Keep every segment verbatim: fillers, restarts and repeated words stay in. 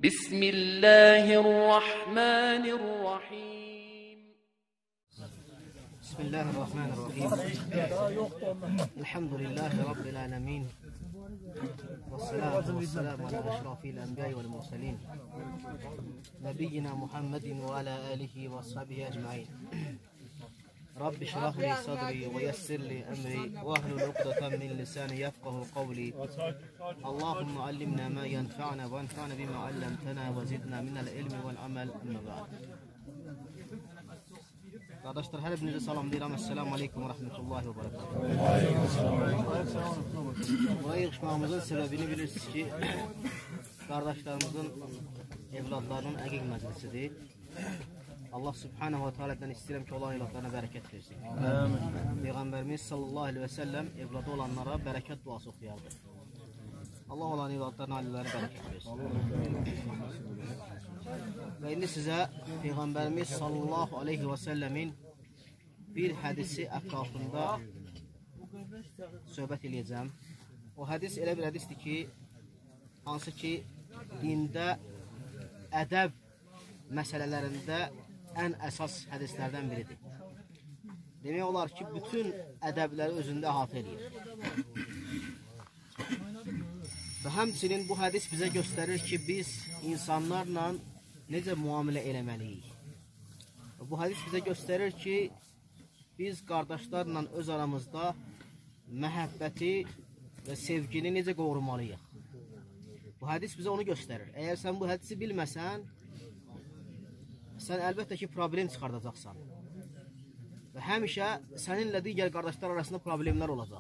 Bismillahirrahmanirrahim. Bismillahirrahmanirrahim. Elhamdülillahi Rabbil alemin. Ve salatu ve selamu ala eşrafil enbiya vel murselin. Nebiyyina Muhammedin ve ala alihi ve ashabihi ecmain. Rabbi şrah li sadri ve yessir li emri ve ahlul ukdatan min lisani yefkahu kavli. Allahümme allimna ma yenfa'na ve enfa'na bima allamtana ve zidna minel ilmi vel amel. Amma ba'd. Kardeşler, her birinize salam deyirəm. Esselamu aleyküm ve rahmetullahi ve berekatuhu. Buraya yığışmamızın sebebini bilirsiniz ki, kardeşlerimizin evladlarının əqiq məclisidir. Allah subhanahu wa ta'ala'dan istəyirəm ki, olan evladlarına bərəkət versin. Peyğəmbərimiz sallallahu aleyhi ve sellem evladı olanlara bərəkət duası oxuyardı. Allah olan evladlarına, ailələrine bərəkət versin. Və indi sizə Peyğəmbərimiz sallallahu aleyhi və səlləmin bir hədisi ətrafında söhbət eləyəcəm. O hədis elə bir hədisdir ki, hansı ki, dində ədəb məsələlərində ən əsas hədislərdən biridir. Demək olar ki, bütün ədəbləri özündə əhatə edir. Və həmçinin bu hədis bizə göstərir ki, biz insanlarla necə müamilə eləməliyik. Bu hədis bizə göstərir ki, biz qardaşlarla öz aramızda məhəbbəti və sevgini necə qorumalıyıq. Bu hədis bizə onu göstərir. Əgər sən bu hədisi bilməsən, sən əlbəttə ki, problem çıxardacaqsan. Və həmişə səninlə digər qardaşlar arasında problemlər olacaq.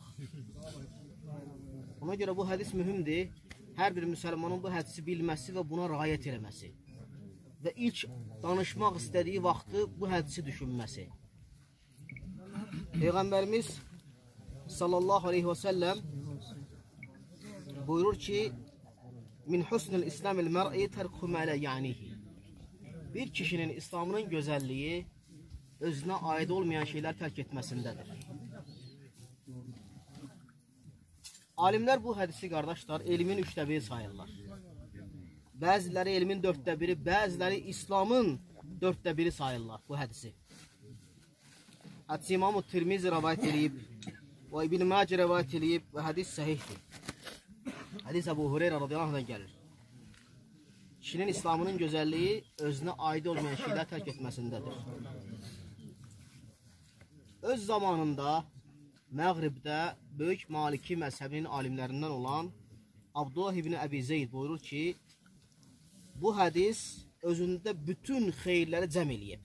Ona görə bu hədis mühümdir. Hər bir müsəlmanın bu hədisi bilməsi və buna riayət eləməsi. Və ilk danışmaq istədiyi vaxtı bu hədisi düşünməsi. Peyğəmbərimiz sallallahu aleyhi və səlləm buyurur ki, min husnul İslamil mər'i tərqhu mələ ya'nihi. Bir kişinin İslamının gözəlliyi özünə aid olmayan şeylər tərk etməsindədir. Alimlər bu hədisi, qardaşlar, elmin üçdə biri sayırlar. Bəziləri elmin dörddə biri, bəziləri İslamın dörddə biri sayırlar bu hədisi. Hədisi İmam-ı Tirmizi rəvayət edib və İbn-i Macə rəvayət edib və hədis səhihdir. Hədis Əbu Hüreyrə radiyallahu anhdan gəlir. Kişinin İslamının gözəlliyi özünə aid olmayan şeylər tərk etməsindədir. Öz zamanında Məğribdə böyük Maliki məzhəbinin alimlərindən olan Abdullah ibn Əbi Zeyd buyurur ki, bu hədis özündə bütün xeyirləri cəm eləyib.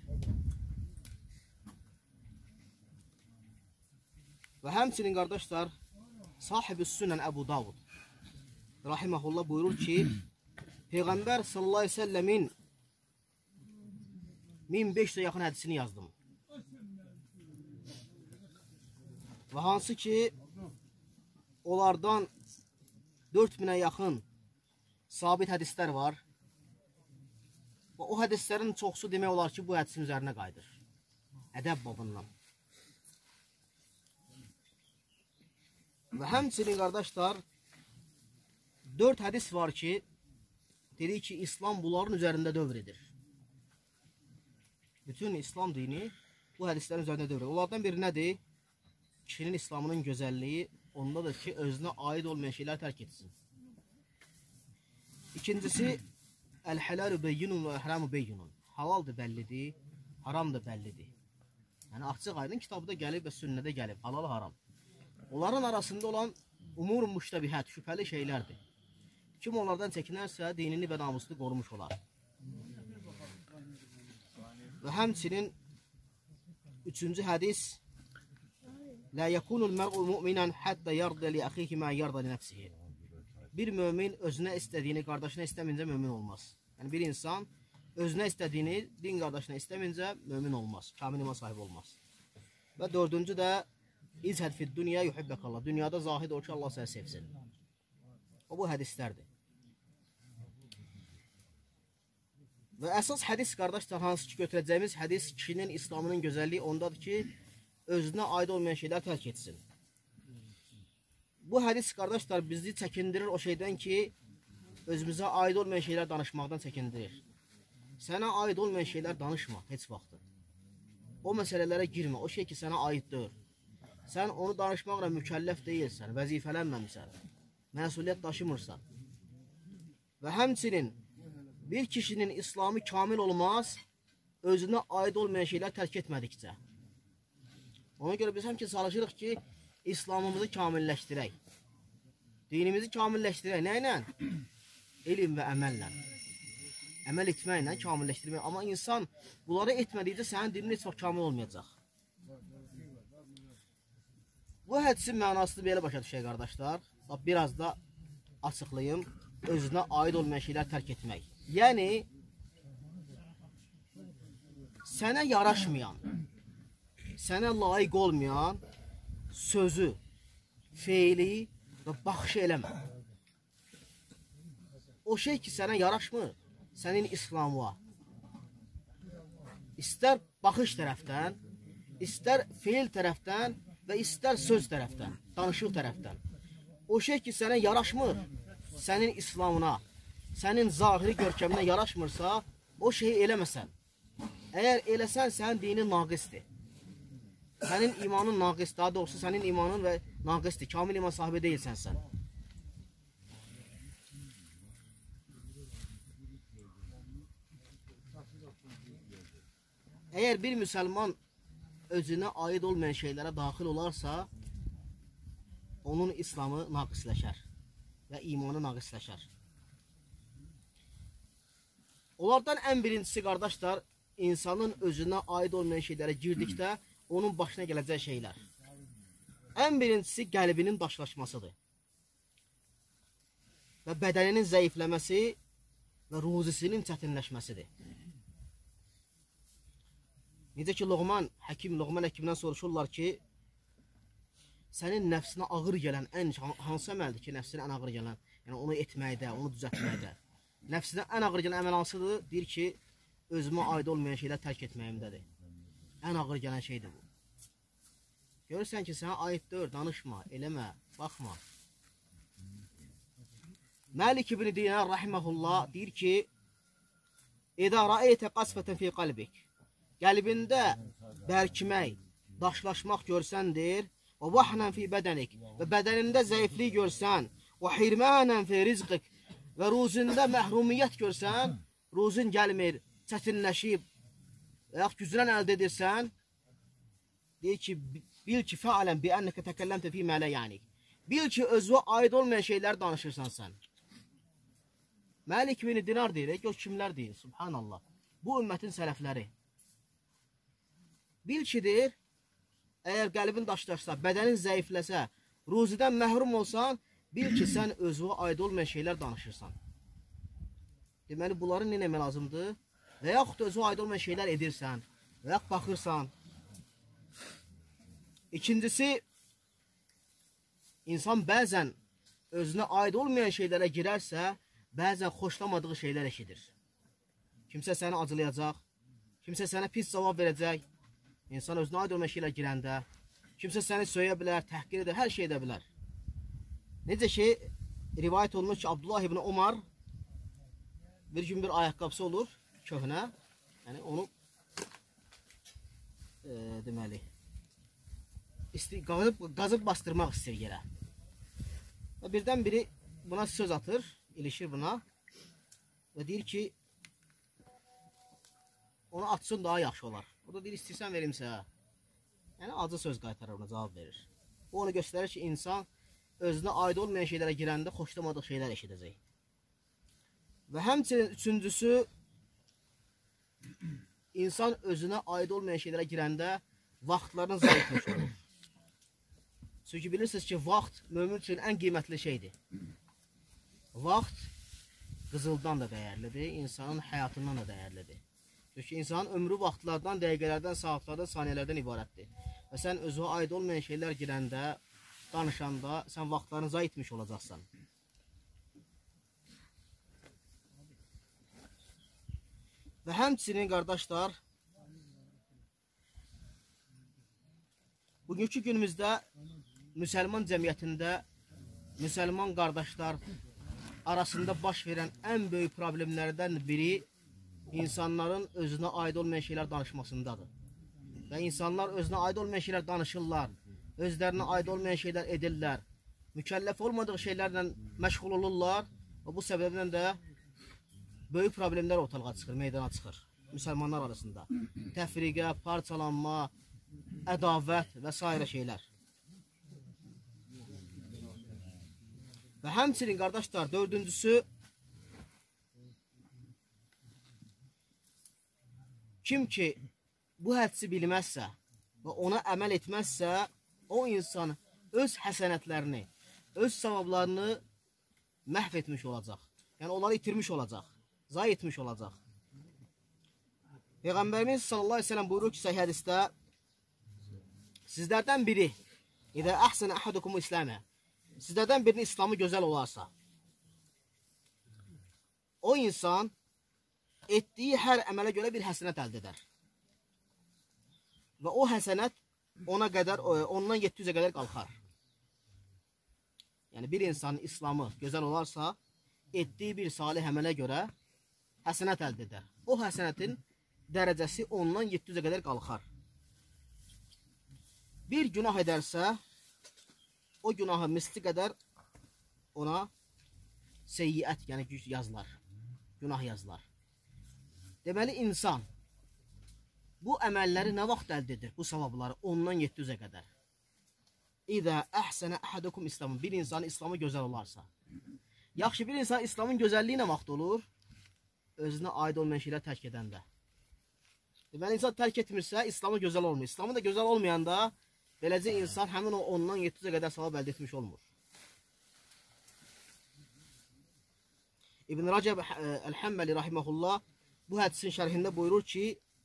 Və həmçinin, qardaşlar, sahib-i sünən Əbu Davud rahiməhullah buyurur ki, Peyğəmbər sallallahu aleyhi ve səlləmin min beş yüzə yaxın hədisini yazdım. Və hansı ki, onlardan dörd minə yaxın sabit hədislər var. Və o hədislərin çoxsu demək olar ki, bu hədisin üzərinə qayıdır. Ədəb babından. Və həmçinin, qardaşlar, dörd hədis var ki, dedik ki, İslam bunların üzərində dövr edir. Bütün İslam dini bu hədislərin üzərində dövr edir. Onlardan biri nədir? Kişinin İslamının gözəlliyi ondadır ki, özünə aid olmayan şeylər tərk etsin. İkincisi, əl-hələlu beyyinun və əhramu beyyinun. Halaldır, bəllidir, haram da bəllidir. Yəni, açıq aydın kitabda gəlib və sünnədə gəlib, halal, haram. Onların arasında olan umur-u müştəbihət, şübhəli şeylərdir. Kim onlardan çəkinərsə, dinini və namusunu qorumuş olar. Və həmçinin üçüncü hədis, لا يكون المرء مؤمنا حتى يرضى لأخيه ما يرضى لنفسه. Bir mömin özünə istədiyini qardaşına istəmincə mömin olmaz. Yəni bir insan özünə istədiyini din qardaşına istəmincə mömin olmaz, kamil iman sahibi olmaz. Və dördüncü də İzhəd fid dünya yuhibbəkallah. Dünyada zahid ol ki, Allah səni sevsin. O bu hədislərdir. Və əsas hədis, qardaşlar, hansı ki götürəcəyimiz hədis, kişinin İslamının gözəlliyi ondadır ki, özünə aid olmayan şeylər tərk etsin. Bu hədis, qardaşlar, bizi çəkindirir o şeydən ki, özümüzə aid olmayan şeylər danışmaqdan çəkindirir. Sənə aid olmayan şeylər danışma, heç vaxtı. O məsələlərə girmə, o şey ki, sənə aiddir. Sən onu danışmaqla mükəlləf deyilsən, vəzifələnməmsən, məsuliyyət daşımırsan. Və həmçinin bir kişinin İslamı kamil olmaz, özünə aid olmayan şeylər tərk etmədikcə. Ona görə biz həmçin çalışırıq ki, İslamımızı kamilləşdirək. Dinimizi kamilləşdirək. Nə ilə? Elm və əməllə. Əməl etməklə kamilləşdirmək. Amma insan bunları etmədikcə sənin dinin heç vaxt kamil olmayacaq. Bu hədisin mənası belə başa düşək, qardaşlar. Biraz da açıqlayım. Özünə aid olmayan şeylər tərk etmək. Yəni, sənə yaraşmayan, sənə layiq olmayan sözü, feili və baxışı eləmə. O şey ki, sənə yaraşmır, sənin İslamına. İstər baxış tərəfdən, istər feil tərəfdən və istər söz tərəfdən, danışıq tərəfdən. O şey ki, sənə yaraşmır, sənin İslamına, sənin zahiri görkəminə yaraşmırsa, o şeyi eləməsən. Əgər eləsən, sənin dinin naqisdir. Sənin imanın naqis, daha doğrusu sənin imanın və naqisdir. Kamil iman sahibi deyilsən sən. Əgər bir müsəlman özünə aid olmayan şeylərə daxil olarsa, onun İslamı naqisləşər və imanı naqisləşər. Onlardan ən birincisi, qardaşlar, insanın özünə aid olmayan şeylərə girdikdə, onun başına gələcək şeylər. Ən birincisi qəlbinin daşlaşmasıdır. Və bədəninin zəifləməsi və ruzisinin çətinləşməsidir. Necə ki, Loğman, həkim, Loğman həkimdən soruşurlar ki, sənin nəfsinə ağır gələn ən hansı əməldir ki, nəfsinə ən ağır gələn, yəni onu etməkdə, onu düzəltməkdə. Nəfsinə ən ağır gələn əməl hansıdır? Deyir ki, özümə aid olmayan şeylər tərk etməyimdədir. Ən ağır gələn şeydir bu. Görürsən ki, sənə aiddir, danışma, eləmə, baxma. Məlik ibn Dinar rahiməhullah deyir ki, İdə rəeytə qasfətən fi qalbik. Qəlbində bərkimək, daşlaşmaq görsəndir. Və vahnan fi bədənik. Və bədənində zəiflik görsən. Və hirmanən fi rizqik. Və ruzində məhrumiyyət görsən, ruzun gəlmir, çətinləşib, və yaxud gücünən əldə edirsən, deyir ki, bil ki, fəalən bi ənəkə təkəlləmtə fi mələ yəni. Bil ki, özünə aid olmayan şeylər danışırsan sən. Məlik ibn Dinar deyir, gör kimlər deyir, subhanallah. Bu ümmətin sələfləri. Bil ki, deyir, əgər qəlbin daşlaşsa, bədənin zəifləsə, ruzidən məhrum olsan, bil ki, sən özünə aid olmayan şeylər danışırsan. Deməli, bunları nə eləmək lazımdır? Və yaxud özünə aid olmayan şeylər edirsən, və yaxud baxırsan. İkincisi, insan bəzən özünə aid olmayan şeylərə girərsə, bəzən xoşlamadığı şeylər eşidir. Kimsə səni acılayacaq, kimsə sənə pis cavab verəcək, insan özünə aid olmayan şeylər girəndə, kimsə səni söyə bilər, təhqir edir, hər şey edə bilər. Necə ki, rivayət olunur ki, Abdullah ibn Umar bir gün bir ayaqqabısı olur, köhnə, yəni onu e, deməli, qazıb, qazıb bastırmaq istəyir yerə. Və birdən biri buna söz atır, ilişir buna və deyir ki, onu atsın daha yaxşı olar. O da deyir, istəyirsən verimsə, yəni acı söz qaytarır, ona cavab verir. O onu göstərir ki, insan özünə aid olmayan şeylərə girəndə xoşlamadığı şeylər eşidəcək. Və həmçinin üçüncüsü, insan özünə aid olmayan şeylərə girəndə vaxtlarını zayıfmış olur. Çünki bilirsiniz ki, vaxt mömin üçün ən qiymətli şeydir. Vaxt qızıldan da dəyərlidir, insanın həyatından da dəyərlidir. Çünki insanın ömrü vaxtlardan, dəqiqələrdən, saatlardan, saniyələrdən ibarətdir. Və sən özünə aid olmayan şeylər girəndə, danışanda, sən vaxtlarını zay etmiş olacaqsan. Və həmçinin, qardaşlar, bugünkü günümüzdə müsəlman cəmiyyətində müsəlman qardaşlar arasında baş verən ən böyük problemlərdən biri insanların özünə aid olmayan şeylər danışmasındadır. Və insanlar özünə aid olmayan şeylər danışırlar, özlərinə aid olmayan şeylər edirlər, mükəlləf olmadığı şeylərlə məşğul olurlar və bu səbəbdən də böyük problemlər ortalığa çıxır, meydana çıxır müsəlmanlar arasında. Təfriqə, parçalanma, ədavət və s. şeylər. Və həmçinin qardaşlar, dördüncüsü, kim ki bu hədsi bilməzsə və ona əməl etməzsə, o insan öz həsənətlərini, öz savablarını məhv etmiş olacaq. Yəni onları itirmiş olacaq, zayi etmiş olacaq. Peyğəmbərimiz sallallahu aleyhi ve sellem buyurur ki, səhih hədisdə, sizlərdən biri, İdə əhsənə əhədukumu İsləmə, sizlərdən birinin İslamı gözəl olarsa, o insan etdiyi hər əmələ görə bir həsənət əldə edər. Və o həsənət ona qədər, ondan yeddi yüzə qədər qalxar. Yəni bir insanın İslamı gözəl olarsa, etdiyi bir salih əmələ görə həsənət əldə edər. O həsənətin dərəcəsi ondan yeddi yüzə qədər qalxar. Bir günah edərsə, o günahı misli qədər ona seyyiət, yəni güc yazılar, günah yazılar. Deməli, insan bu əməlləri nə vaxt əldə edir? Bu savabları ondan yeddi yüzə qədər. İdə əhsənə əhədukum İslamın, bir insanın İslamı gözəl olarsa. Yaxşı, bir insan İslamın gözəlliyi nə vaxt olur? Özünə aid olmayan şeylər tərk edəndə. Deməli, insan tərk etmirsə, İslamı gözəl olmuyor. İslamı da gözəl olmayanda, beləcə insan həmin o ondan yeddi yüzə qədər savab əldə etmiş olmur. İbn Rəcəb Əl-Həmməli rahiməhullah bu hədisin şərhində buyurur ki,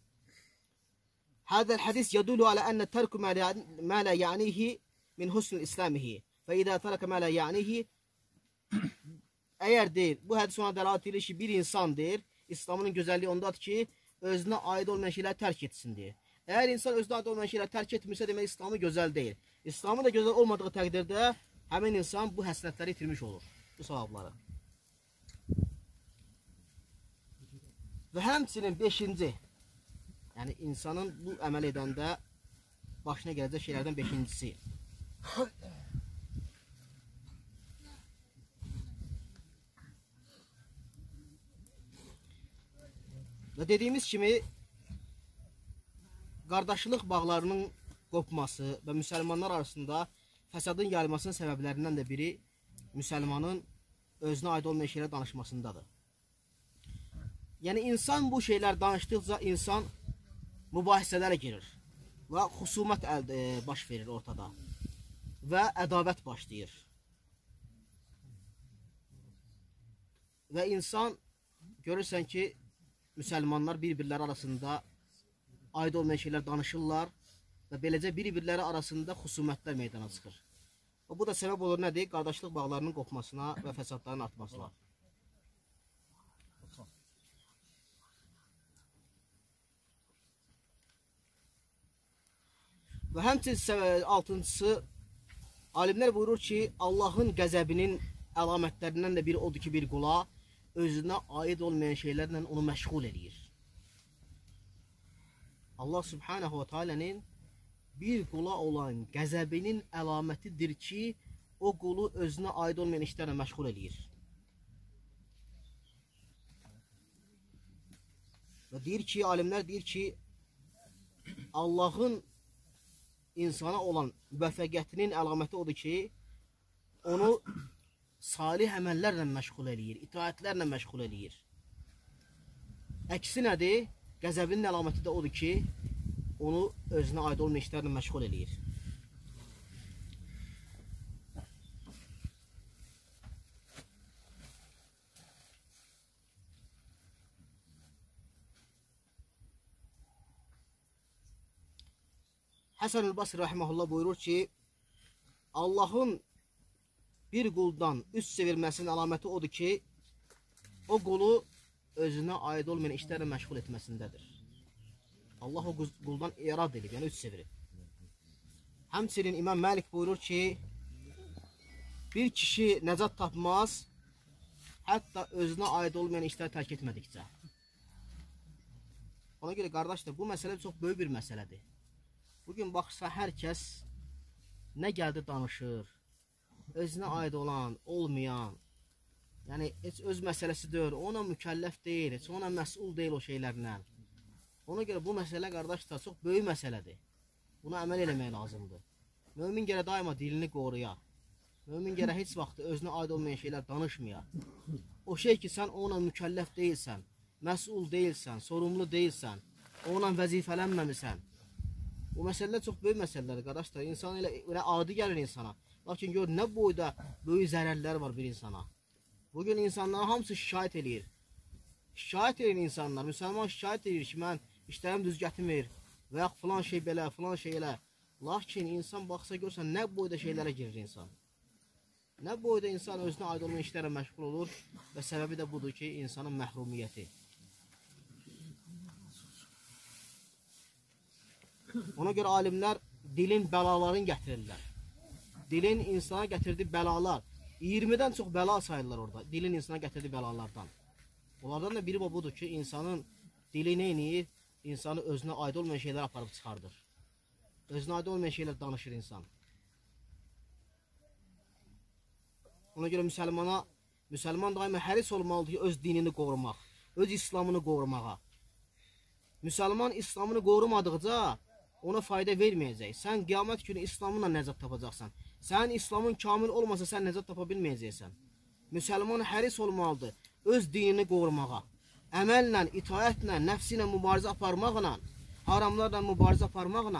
Hədəl hədis yədulu alə ənə tərkü mə lə ya'nihi min husnül İslamihi və idə tərəkə mə lə ya'nihi əgər deyir, bu hədis ona dəlalət edir ki, bir insan deyir, İslamının gözəlliyi ondadır ki, özünə aid olmayan şeyləri tərk etsin deyir. Əgər insan özünə aid olmayan şeyləri tərk etmirsə, demək İslamı gözəl deyil. İslamı da gözəl olmadığı təqdirdə həmin insan bu həsənətləri itirmiş olur, bu savabları. Və həmçinin beşinci, yəni insanın bu əməl edəndə başına gələcək şeylərdən beşincisi. Və dediyimiz kimi, qardaşlıq bağlarının qopması və müsəlmanlar arasında fəsadın yayılmasının səbəblərindən də biri müsəlmanın özünə aid olmayan şeylər danışmasındadır. Yəni, insan bu şeylər danışdıqca insan mübahisələrə girir və xusumət əldə, baş verir ortada və ədavət başlayır. Və insan görürsən ki, müsəlmanlar bir-birləri arasında aid olmayan şeylər danışırlar və beləcə bir-birləri arasında xusumətlər meydana çıxır. Və bu da səbəb olur nədir? Qardaşlıq bağlarının qopmasına və fəsadların artmasına. Və həmçinin altıncısı, alimlər buyurur ki, Allahın qəzəbinin əlamətlərindən də biri odur ki, bir qula özünə aid olmayan şeylərlə onu məşğul edir. Allah Subhanahu wa Ta'ala'nın bir qula olan qəzəbinin əlamətidir ki, o qulu özünə aid olmayan işlərlə məşğul edir. Və deyir ki, alimlər deyir ki, Allahın insana olan müvəffəqiyyətinin əlaməti odur ki, onu salih əməllərlə məşğul eləyir, itaətlərlə məşğul eləyir. Əksi nədir? Qəzəbinin əlaməti də odur ki, onu özünə aid olmayan işlərlə məşğul eləyir. Həsən el-Basri rahiməhullah buyurur ki, Allahın bir quldan üst çevirməsinin əlaməti odur ki, o qulu özünə aid olmayan işlərlə məşğul etməsindədir. Allah o quldan irad edib, yəni üst çevirib. Həmçinin İmam Məlik buyurur ki, bir kişi nəcat tapmaz, Hətta özünə aid olmayan işləri tərk etmədikcə. Ona görə qardaşlar, bu məsələ çox böyük bir məsələdir. Bugün baxsa hər kəs nə gəldi danışır, özünə aid olan, olmayan, yəni heç öz məsələsi deyil, ona mükəlləf deyil, heç ona məsul deyil o şeylərlə. Ona görə bu məsələ qardaşlar çox böyük məsələdir. Buna əməl eləmək lazımdır. Mömin gələ daima dilini qoruya. Mömin gələ heç vaxt özünə aid olmayan şeylər danışmaya. O şey ki, sən ona mükəlləf deyilsən, məsul deyilsən, sorumlu deyilsən, ona vəzifələnməmisən. Bu məsələlər çox böyük məsələlərdir qardaşlar. İnsan elə, elə adi gəlir insana. Lakin gör, nə boyda böyük zərərlər var bir insana. Bugün insanların hamısı şikayət edir. Şikayət edir insanlar. Müsəlman şikayət edir ki, mən işlərim düz gətirmir və yaxud filan şey belə, filan şey elə. Lakin insan baxsa görsən, nə boyda şeylərə girir insan. Nə boyda insan özünə aid olmayan işlərə məşğul olur və səbəbi də budur ki, insanın məhrumiyyəti. Ona görə alimlər dilin bəlalarını gətirirlər. Dilin insana gətirdiyi bəlalar. iyirmidən çox bəla sayırlar orada. Dilin insana gətirdiyi bəlalardan. Onlardan da biri budur ki, insanın dili nə edir? İnsanı özünə aid olmayan şeylər aparıb çıxardır. Özünə aid olmayan şeylər danışır insan. Ona görə müsəlmana, müsəlman daima həris olmalıdır ki, öz dinini qorumaq, öz İslamını qorumağa. Müsəlman İslamını qorumadıqca ona fayda verməyəcək. Sən qiyamət günü İslamınla nəcat tapacaqsan. Sənin İslamın kamil olmasa sən nəcat tapa bilməyəcəksən. Müsəlman həris olmalıdır öz dinini qorumağa. Əməllə, itaətlə, nəfsi ilə mübarizə aparmaqla, haramlarla mübarizə aparmaqla.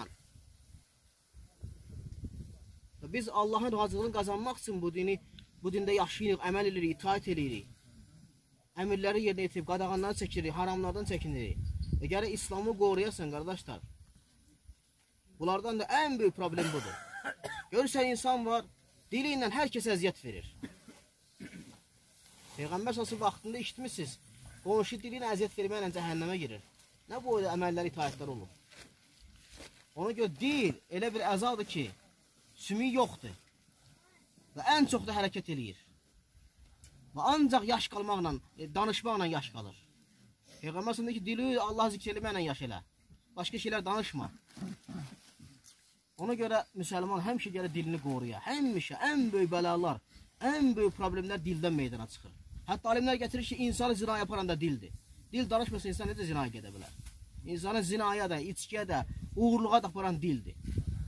Biz Allahın razılığını qazanmaq üçün bu dini, bu dində yaşayırıq, əməl edirik, itaət edirik. Əmirləri yerinə yetirib, qadağanları çəkirik, haramlardan çəkinirik. E, gərək İslamı qoruyasan, qardaşlar. Bunlardan da ən böyük problem budur. Görürsən, insan var, dili ilə hər kəsə əziyyət verir. Peyğəmbər sallallahu vaxtında işitmişsiniz, qonşu dili ilə əziyyət verməklə cəhənnəmə girir. Nə boyda əməllər, itaətlər olur. Ona görə dil elə bir əzadır ki, sümük yoxdur və ən çox da hərəkət eləyir. Və ancaq yaş qalmaqla, danışmaqla yaş qalır. Peyğəmbər sallallahu ki, dili Allah zikr eləməklə yaş elə. Başqa şeylər danışma. Ona görə müsəlman həmişə gələ dilini qoruya. Həmişə ən böyük bəlalar, ən böyük problemlər dildən meydana çıxır. Hətta alimlər gətirir ki, insanı zinaya yaparan da dildir. Dil danışmasa insan necə zinaya gedə bilər? İnsanı zinaya da, içkiyə də, uğurluğa da aparan dildir.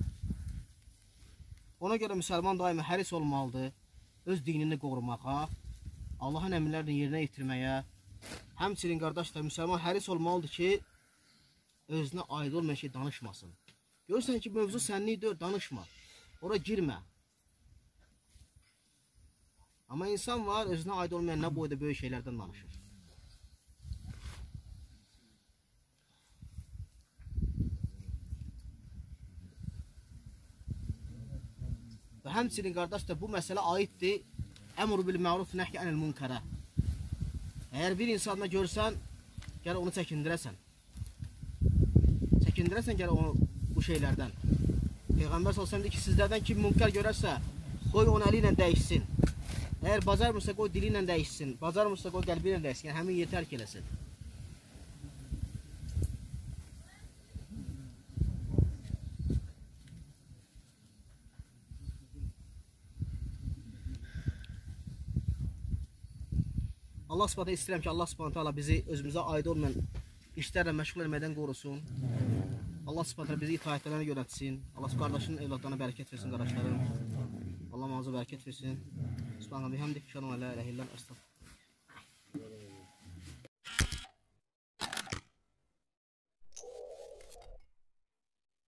Ona görə müsəlman daima həris olmalıdır, öz dinini qorumağa, Allahın əmrlərini yerinə yetirməyə. Həmçinin qardaşlar, müsəlman həris olmalıdır ki, özünə aid olmayan şey danışmasın. Görürsən ki, mövzu sənlik deyil, danışma. Ora girmə. Amma insan var, özünə aid olmayan nə boyda böyük şeylərdən danışır. Və həmçinin qardaşlar, bu məsələ aiddir əmr bil məruf nəhy anil münkərə. Əgər bir insanla görsən, gəl onu çəkindirəsən. Çəkindirəsən gəl onu bu şeylərdən. Peyğəmbər sallallahu əleyhi və səlləm deyir ki, sizlərdən kim münkər görərsə, qoy onu əli ilə dəyişsin. Əgər bacarmırsa qoy dili ilə dəyişsin, bacarmırsa qoy qəlbi ilə dəyişsin, yəni həmin yeri tərk eləsin. Allah Subhanahu istəyirəm ki, Allah Subhanahu bizi özümüzə aid olmayan işlərlə məşğul etməkdən qorusun. Allah Subhanahu bizi itaətlərə yönətsin. Allah qardaşının evlatlarına bərəkət versin, qardaşlarım. Allah manzı bərəkət versin. Subhanahu bihamdik, şanu la ilahe illallah, estağfurullah.